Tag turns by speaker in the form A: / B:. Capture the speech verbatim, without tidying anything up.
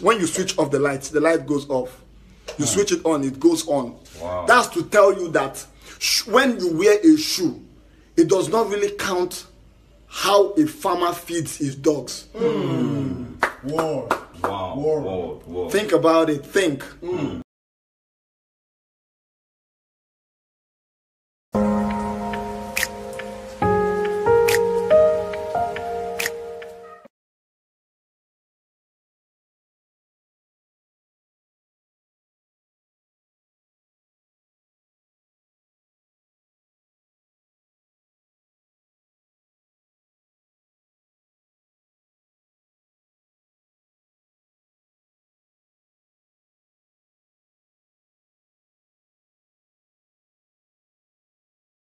A: when you switch off the light, the light goes off. You hmm. switch it on, it goes on.
B: Wow.
A: That's to tell you that sh- when you wear a shoe, it does not really count how a farmer feeds his dogs.
C: Mm. Whoa.
B: Wow.
C: Whoa.
B: Whoa. Whoa.
A: Think about it. Think.
C: Mm.